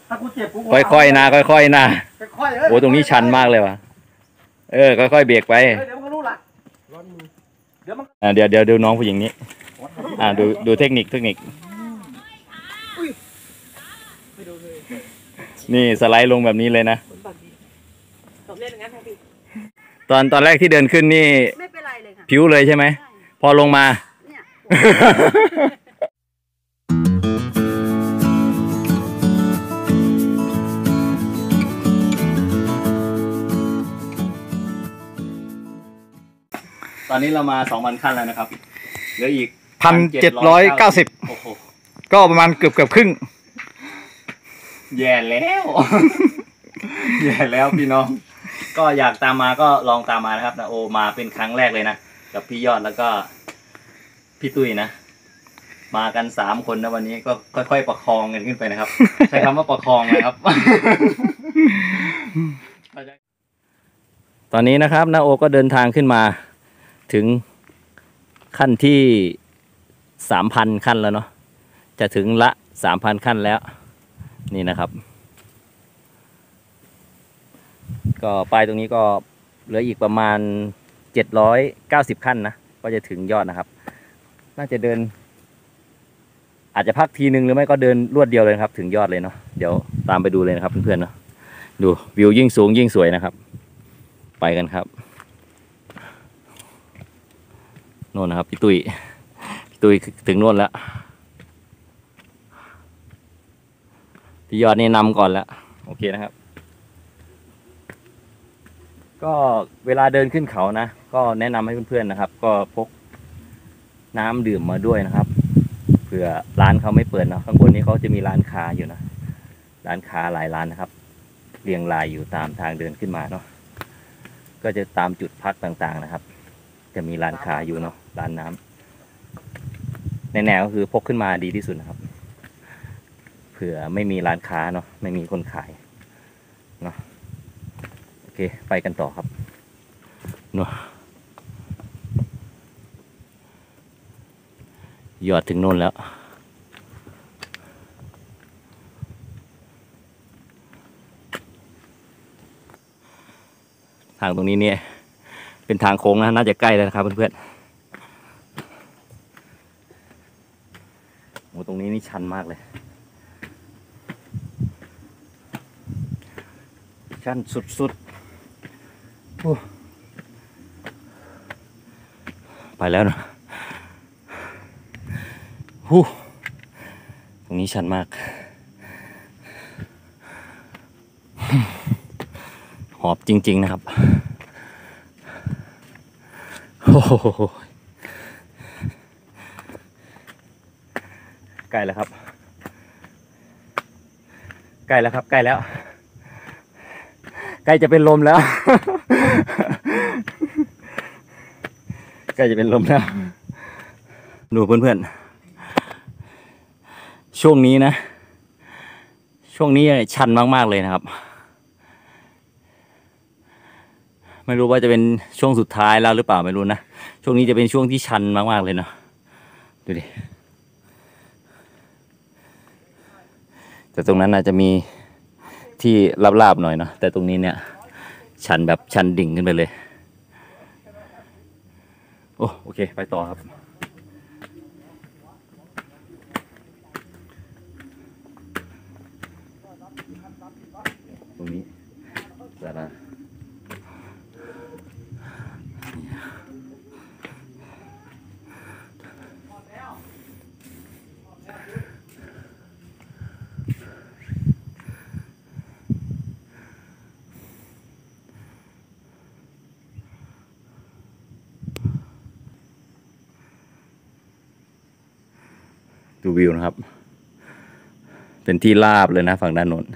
ถ้ากูเจ็บกูค่อยๆนะค่อยๆนะค่อยๆโอ้ตรงนี้ชันมากเลยว่ะค่อยๆเบรกไปเดี๋ยวมันก็รู้ละร้อนมือเดี๋ยวมันเดี๋ยวดูน้องผู้หญิงนี้ดูเทคนิคนี่สไลด์ลงแบบนี้เลยนะตอนแรกที่เดินขึ้นนี่ไม่เป็นไรเลยค่ะผิวเลยใช่ไหมพอลงมาเนี่ยตอนนี้เรามา 2,000 ขั้นแล้วนะครับเหลืออีก 1,790 โอ้โหก็ประมาณเกือบครึ่งแย่แล้ว แย่แล้วพี่น้องก็อยากตามมาก็ลองตามมานะครับนะโอมาเป็นครั้งแรกเลยนะกับพี่ยอดแล้วก็พี่ตุ้ยนะมากัน3 คนนะวันนี้ก็ค่อยๆประคองกันขึ้นไปนะครับ ใช้คำว่าประคองนะครับ ตอนนี้นะครับนาโอก็เดินทางขึ้นมาถึงขั้นที่ 3,000 ขั้นแล้วเนาะจะถึงละ 3,000 ขั้นแล้วนี่นะครับก็ป้ายตรงนี้ก็เหลืออีกประมาณ790 ขั้นนะก็จะถึงยอดนะครับน่าจะเดินอาจจะพักทีนึงหรือไม่ก็เดินรวดเดียวเลยครับถึงยอดเลยเนาะเดี๋ยวตามไปดูเลยนะครับเพื่อนๆเนาะดูวิวยิ่งสูงยิ่งสวยนะครับไปกันครับโน่นนะครับพี่ตุ้ยถึงโน่นแล้วพี่ยอดนี่นำก่อนแล้วโอเคนะครับก็เวลาเดินขึ้นเขานะก็แนะนำให้เพื่อนๆนะครับก็พกน้ำดื่มมาด้วยนะครับเผื่อร้านเขาไม่เปิดนะข้างบนนี้เขาจะมีร้านค้าอยู่นะร้านค้าหลายร้านนะครับเรียงรายอยู่ตามทางเดินขึ้นมาเนาะก็จะตามจุดพักต่างๆนะครับจะมีร้านค้าอยู่เนาะร้านน้ำแน่ๆก็คือพกขึ้นมาดีที่สุดนะครับเผื่อไม่มีร้านค้าเนาะไม่มีคนขายเนาะโอเคไปกันต่อครับเนาะยอดถึงโน่นแล้วทางตรงนี้เนี่ยเป็นทางโค้งนะน่าจะใกล้แล้วนะครับเพื่อนๆโอ้ตรงนี้นี่ชันมากเลยชันสุดๆไปแล้วนะตรงนี้ชันมากหอบจริงๆนะครับโอ้โหใกล้แล้วครับใกล้แล้วครับใกล้แล้วใกล้จะเป็นลมแล้ว ใกล้จะเป็นลมแล้วดูเพื่อนๆช่วงนี้นะช่วงนี้ชันมากๆเลยนะครับไม่รู้ว่าจะเป็นช่วงสุดท้ายแล้วหรือเปล่าไม่รู้นะช่วงนี้จะเป็นช่วงที่ชันมากๆเลยเนาะดูดิแต่ตรงนั้นอาจจะมีที่ราบๆหน่อยเนาะแต่ตรงนี้เนี่ยชันแบบชันดิ่งขึ้นไปเลยโอเคไปต่อครับตรงนี้แต่ละดูวิวนะครับเป็นที่ราบเลยนะฝั่งด้านโน้น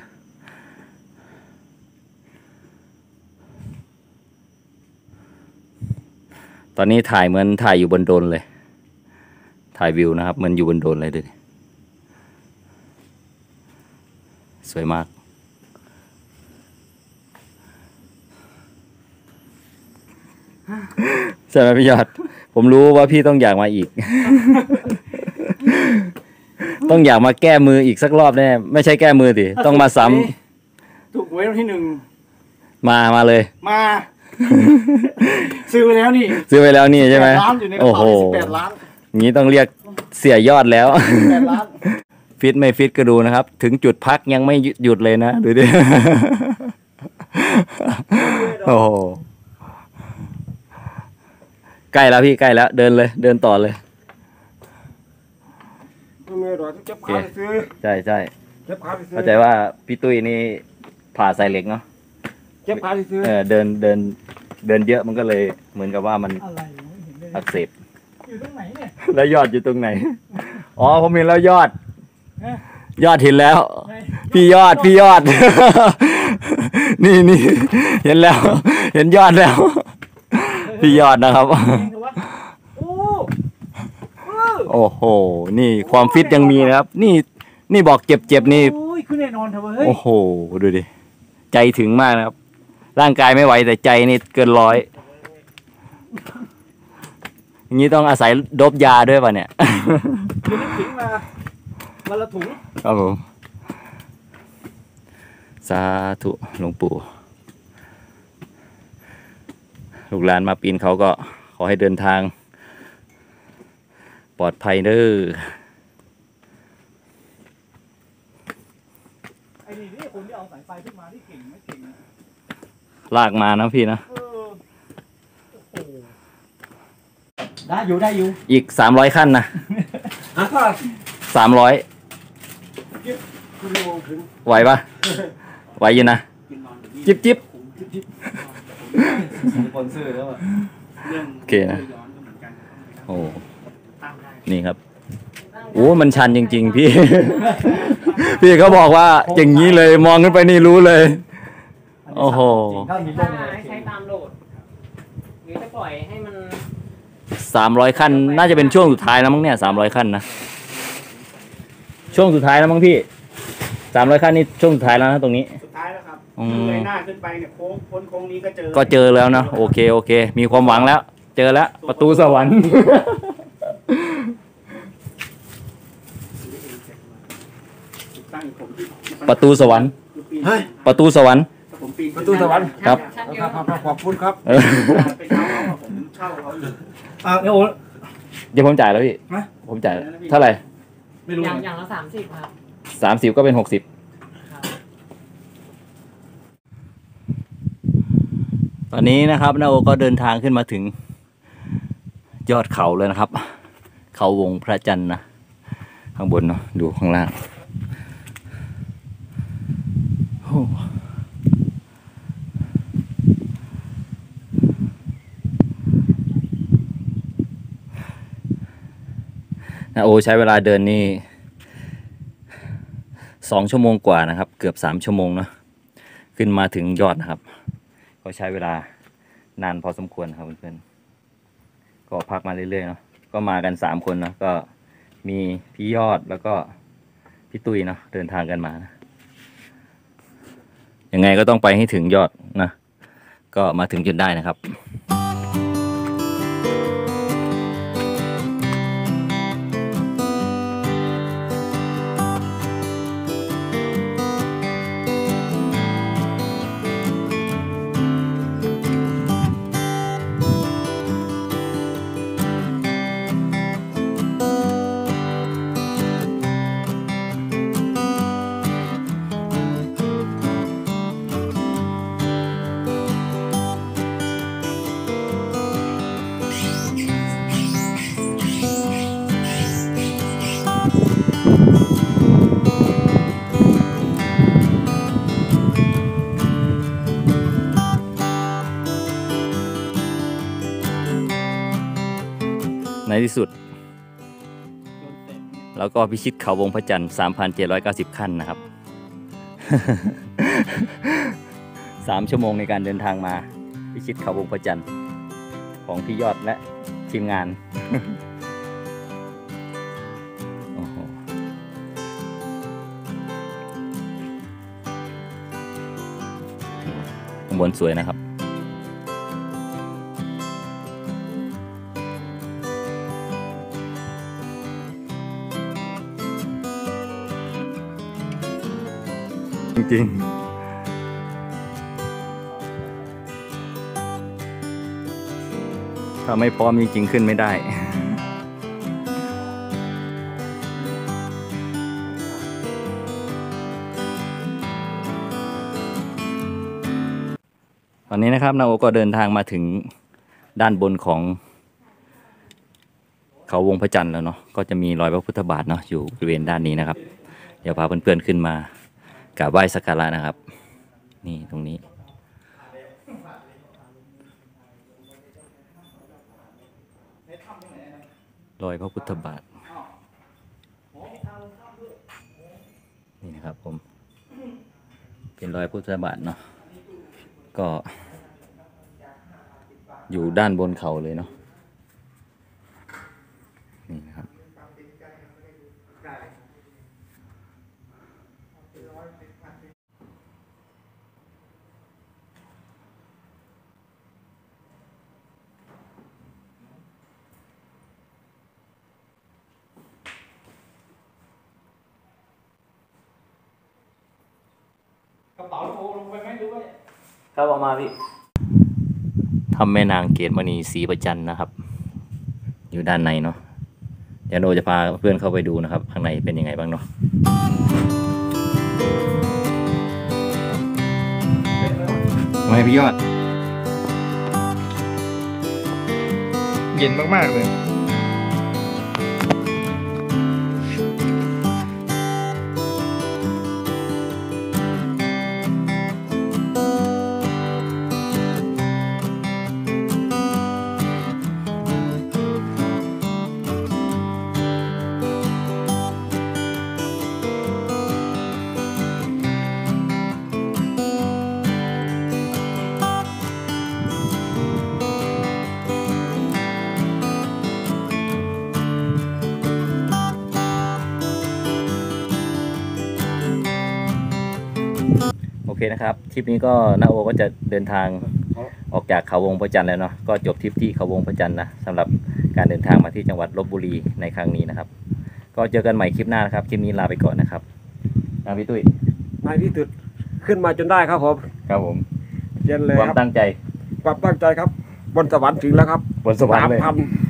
ตอนนี้ถ่ายเหมือนถ่ายอยู่บนโดรนเลยถ่ายวิวนะครับเหมือนอยู่บนโดรนเลยดูดิสวยมากใช่ไหมพี่ยอดผมรู้ว่าพี่ต้องอยากมาอีกต้องอยากมาแก้มืออีกสักรอบแน่ไม่ใช่แก้มือดิต้องมาซ้ำถูกหวยรางวัลที่ 1 มาเลยมา ซื้อไปแล้วนี่ซื้อไปแล้วนี่ใช่ไหม 8 ล้านอยู่ในกระโอ้โหเป๋า18 ล้านงี้ต้องเรียกเสียยอดแล้ว 8 ล้านฟิตไม่ฟิตก็ดูนะครับ ถึงจุดพักยังไม่หยุดเลยนะดูดิ โอ้โหใกล้แล้วพี่ใกล้แล้วเดินเลยเดินต่อเลยไม่มีหรอกเจ็บขาไปซื้อใช่ใช่เจ็บขาไปซื้อเข้าใจว่าพี่ตุ้ยนี่ผ่าใส่เหล็กเนาะเจ็บขาไปซื้อเดินเยอะมันก็เลยเหมือนกับว่ามันอะไรไม่เห็นเลยอักเสบอยู่ตรงไหนเนี่ยแล้วยอดอยู่ตรงไหนอ๋อผมเห็นแล้วยอด ยอดเห็นแล้ว พี่ยอด นี่เห็นแล้ว เห็นยอดแล้ว พี่ยอดนะครับ โอ้โหนี่ความฟิตยังมีนะครับ นี่บอกเจ็บนี่โอ้ยขึ้นแน่นอนเถอะเว้ยโอ้โหดูดิใจถึงมากนะครับ ร่างกายไม่ไหวแต่ใจนี่เกินร้อยอย่างนี้ต้องอาศัยโดบยาด้วยป่ะเนี่ยกินน้ำขิงมาวันละถุงครับผมสาธุหลวงปู่ลูกหลานมาปีนเขาก็ขอให้เดินทางปลอดภัยเด้อไอ้นี่คนที่เอาสายไฟขึ้นมาที่เก่งไม่เก่งนะลากมานะพี่นะโอ้โหได้อยู่อีก300ขั้นนะฮะก็ 300 คุณโลถึงไหวปะไหวอยู่นะจิบสปอนเซอร์แล้วอ่ะโอเคนะโอ้นี่ครับโอ้มันชันจริงๆพี่ พี่เขาบอกว่าอย่างนี้เลยมองขึ้นไปนี่รู้เลย โอ้โหถ้ามีถ้าเรื่องอะไรใช้ตามโหลดหรือจะปล่อยให้มัน 300ขั้นน่าจะเป็นช่วงสุดท้ายแล้วมั้งเนี่ย300ขั้นนะช่วงสุดท้ายแล้วมั้งพี่300ขั้นนี่ช่วงสุดท้ายแล้วนะตรงนี้สุดท้ายแล้วครับอืมเลยหน้าขึ้นไปเนี่ยโค้งพ้นโค้งนี้ก็เจอก็เจอแล้วนะโอเคมีความหวังแล้ว เจอแล้วประตูสวรรค์ตั้งผมที่ประตูสวรรค์เฮ้ยประตูสวรรค์ผมปีนประตูสวรรค์ครับครับขอบคุณครับเออไปเช่าเขาผมเช่าเขาอยู่เดี๋ยวเดี๋ยวผมจ่ายแล้วพี่ฮะผมจ่ายเท่าไหร่ไม่รู้อย่างละ30ครับ 30ก็เป็น60ตอนนี้นะครับนาโอก็เดินทางขึ้นมาถึงยอดเขาเลยนะครับ เขาวงพระจันทร์นะข้างบนเนาะดูข้างล่างโอ้นาโอใช้เวลาเดินนี่2 ชั่วโมงกว่านะครับเกือบ3 ชั่วโมงเนาะขึ้นมาถึงยอดนะครับก็ใช้เวลานานพอสมควรครับเพื่อนๆก็พักมาเรื่อยๆเนาะก็มากัน3 คนเนาะก็มีพี่ยอดแล้วก็พี่ตุ้ยเนาะเดินทางกันมานะยังไงก็ต้องไปให้ถึงยอดนะก็มาถึงจนได้นะครับในที่สุดแล้วก็พิชิตเขาวงพระจันทร์ 3,790 ขั้นนะครับ 3 ชั่วโมงในการเดินทางมาพิชิตเขาวงพระจันทร์ของพี่ยอดและทีมงาน โอ้โหข้างบนสวยนะครับจริงๆถ้าไม่พร้อมจริงๆขึ้นไม่ได้ตอนนี้นะครับนาโอก็เดินทางมาถึงด้านบนของเขาวงพระจันทร์แล้วเนาะก็จะมีรอยพระพุทธบาทเนาะอยู่บริเวณด้านนี้นะครับเดี๋ยวพาเพื่อนๆขึ้นมากราบไหว้สักการะนะครับนี่ตรงนี้รอยพระพุทธบาทนี่นะครับผมเป็นรอยพุทธบาทเนาะก็อยู่ด้านบนเขาเลยเนาะนี่นะครับกระเป๋าลงไปไหมหรือว่าครับออกมาพี่ทำแม่นางเกศมณีศรีประจันนะครับอยู่ด้านในเนาะเดี๋ยวโนจะพาเพื่อนเข้าไปดูนะครับข้างในเป็นยังไงบ้างเนาะไม่พี่ยอดเย็นมากๆเลยโอเคนะครับทริปนี้ก็นาโอก็จะเดินทางออกจากเขาวงพระจันทร์แล้วเนาะก็จบทริปที่เขาวงพระจันทร์นะสำหรับการเดินทางมาที่จังหวัดลพบุรีในครั้งนี้นะครับก็เจอกันใหม่คลิปหน้านะครับคลิปนี้ลาไปก่อนนะครับพี่ตุ้ยในที่สุดขึ้นมาจนได้ครับผมครับผมเย็นเลยความครับตั้งใจความตั้งใจครับบนสวรรค์ถึงแล้วครับบนสวรรค์เลย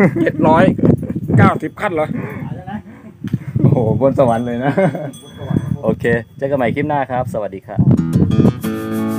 3,790 ขั้นเหรอโอ้โหบนสวรรค์เลยนะโอเคเจอกันใหม่คลิปหน้าครับสวัสดีครับ